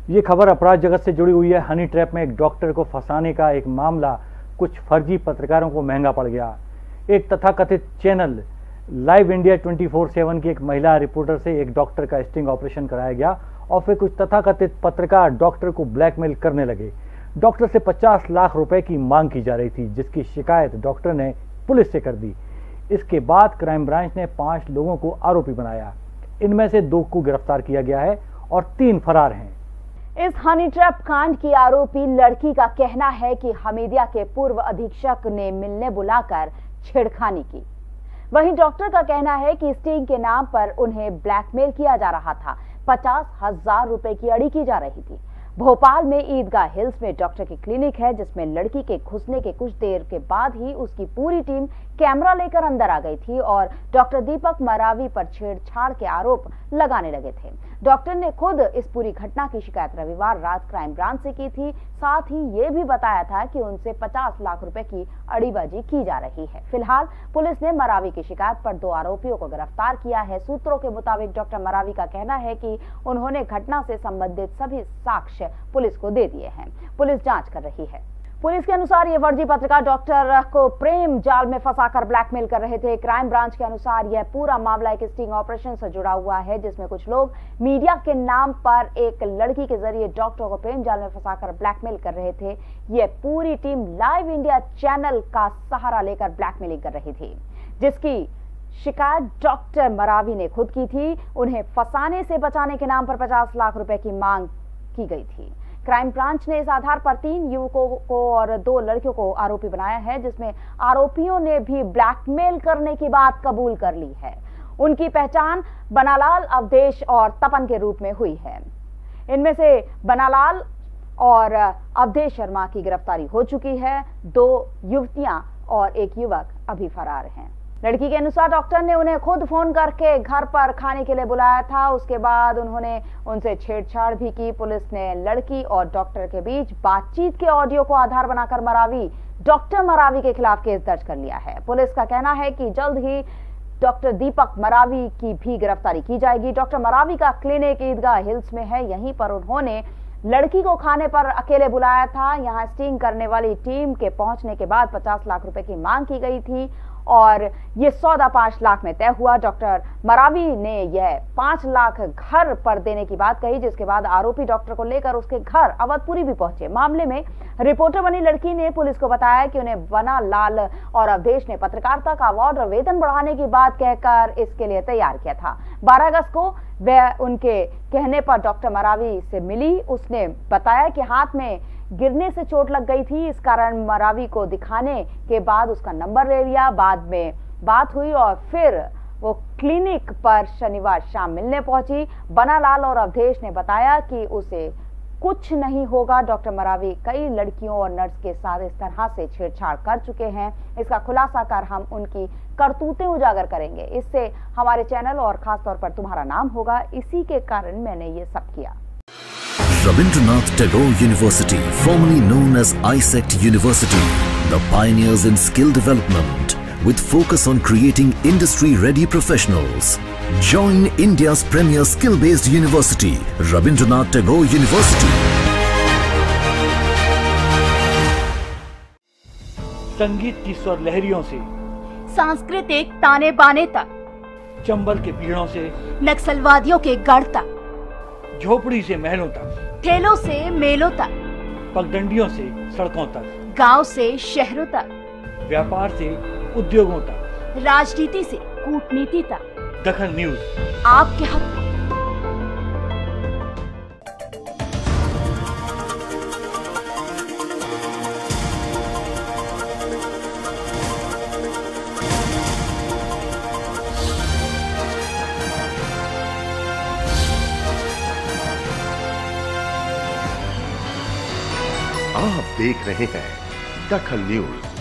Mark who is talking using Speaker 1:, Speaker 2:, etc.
Speaker 1: ये खबर अपराध जगत से जुड़ी हुई है। हनी ट्रैप में एक डॉक्टर को फंसाने का एक मामला कुछ फर्जी पत्रकारों को महंगा पड़ गया। एक तथाकथित चैनल लाइव इंडिया 24/7 की एक महिला रिपोर्टर से एक डॉक्टर का स्टिंग ऑपरेशन कराया गया और फिर कुछ तथाकथित पत्रकार डॉक्टर को ब्लैकमेल करने लगे। डॉक्टर से 50 लाख रुपए की मांग की जा रही थी, जिसकी शिकायत डॉक्टर ने पुलिस से कर दी। इसके बाद क्राइम ब्रांच ने 5 लोगों को आरोपी बनाया। इनमें से 2 को गिरफ्तार किया गया है और 3 फरार हैं।
Speaker 2: इस हनी ट्रैप कांड की आरोपी लड़की का कहना है कि हमीदिया के पूर्व अधीक्षक ने मिलने बुलाकर छेड़खानी की। वहीं डॉक्टर का कहना है कि स्टिंग के नाम पर उन्हें ब्लैकमेल किया जा रहा था। 50,000 रुपए की अड़ी की जा रही थी। भोपाल में ईदगाह हिल्स में डॉक्टर की क्लिनिक है, जिसमें लड़की के घुसने के कुछ देर के बाद ही उसकी पूरी टीम कैमरा लेकर अंदर आ गई थी और डॉक्टर दीपक मरावी पर छेड़छाड़ के आरोप लगाने लगे थे। डॉक्टर ने खुद इस पूरी घटना की शिकायत रविवार रात क्राइम ब्रांच से की थी। साथ ही ये भी बताया था कि उनसे 50 लाख रुपए की अड़ीबाजी की जा रही है। फिलहाल पुलिस ने मरावी की शिकायत पर 2 आरोपियों को गिरफ्तार किया है। सूत्रों के मुताबिक डॉक्टर मरावी का कहना है कि उन्होंने घटना से संबंधित सभी साक्ष्य पुलिस को दे दिए हैं। पुलिस जांच कर रही है। पुलिस के अनुसार ये फर्जी पत्रकार डॉक्टर को प्रेम जाल में फंसाकर ब्लैकमेल कर रहे थे। क्राइम ब्रांच के अनुसार यह पूरा मामला एक स्टिंग ऑपरेशन से जुड़ा हुआ है, जिसमें कुछ लोग मीडिया के नाम पर एक लड़की के जरिए डॉक्टर को प्रेम जाल में फंसाकर ब्लैकमेल कर रहे थे। यह पूरी टीम लाइव इंडिया चैनल का सहारा लेकर ब्लैकमेलिंग कर रही थी, जिसकी शिकायत डॉक्टर मरावी ने खुद की थी। उन्हें फंसाने से बचाने के नाम पर 50 लाख रुपए की मांग की गई थी। क्राइम ब्रांच ने इस आधार पर 3 युवकों को और 2 लड़कियों को आरोपी बनाया है, जिसमें आरोपियों ने भी ब्लैकमेल करने की बात कबूल कर ली है। उनकी पहचान बनालाल, अवधेश और तपन के रूप में हुई है। इनमें से बनालाल और अवधेश शर्मा की गिरफ्तारी हो चुकी है। 2 युवतियां और 1 युवक अभी फरार हैं। लड़की के अनुसार डॉक्टर ने उन्हें खुद फोन करके घर पर खाने के लिए बुलाया था। उसके बाद उन्होंने उनसे छेड़छाड़ भी की। पुलिस ने लड़की और डॉक्टर के बीच बातचीत के ऑडियो को आधार बनाकर डॉक्टर मरावी के खिलाफ केस दर्ज कर लिया है। पुलिस का कहना है कि जल्द ही डॉक्टर दीपक मरावी की भी गिरफ्तारी की जाएगी। डॉक्टर मरावी का क्लिनिक ईदगाह हिल्स में है। यहीं पर उन्होंने लड़की को खाने पर अकेले बुलाया था। यहां स्टिंग करने वाली टीम के पहुंचने के बाद 50 लाख रुपए की मांग की गई थी और ये सौदा 5 लाख में तय हुआ। डॉक्टर मरावी ने यह 5 लाख घर पर देने की बात कही, जिसके बाद आरोपी डॉक्टर को लेकर उसके घर अवधपुरी भी पहुंचे। मामले में रिपोर्टर बनी लड़की ने पुलिस को बताया कि उन्हें बनालाल और अवधेश ने पत्रकारिता का अवार्ड और वेतन बढ़ाने की बात कहकर इसके लिए तैयार किया था। 12 अगस्त को वह उनके कहने पर डॉक्टर मरावी से मिली। उसने बताया कि हाथ में गिरने से चोट लग गई थी, इस कारण मरावी को दिखाने के बाद उसका नंबर ले लिया। बाद में बात हुई और फिर वो क्लिनिक पर शनिवार शाम मिलने पहुंची। बनालाल और अवधेश ने बताया कि उसे कुछ नहीं होगा। डॉक्टर मरावी कई लड़कियों और नर्स के साथ इस तरह से छेड़छाड़ कर चुके हैं। इसका खुलासा कर हम उनकी करतूतें उजागर करेंगे। इससे हमारे चैनल और खास तौर पर तुम्हारा नाम होगा। इसी के कारण मैंने ये सब किया।
Speaker 3: Rabindranath Tagore University, formerly known as ISECT University, the pioneers in skill development with focus on creating industry-ready professionals. Join India's premier skill-based university, Rabindranath Tagore University.
Speaker 1: संगीत की स्वर लहरियों से
Speaker 2: सांस्कृतिक ताने बाने तक,
Speaker 1: चंबल के पीड़ों से
Speaker 2: नक्सलवादियों के गढ़ तक,
Speaker 1: झोपड़ी से महलों तक,
Speaker 2: ठेलों से मेलों तक,
Speaker 1: पगडंडियों से सड़कों तक,
Speaker 2: गांव से शहरों तक,
Speaker 1: व्यापार से उद्योगों तक,
Speaker 2: राजनीति से कूटनीति तक,
Speaker 1: दखल न्यूज
Speaker 2: आपके हक में।
Speaker 4: आप देख रहे हैं दखल न्यूज।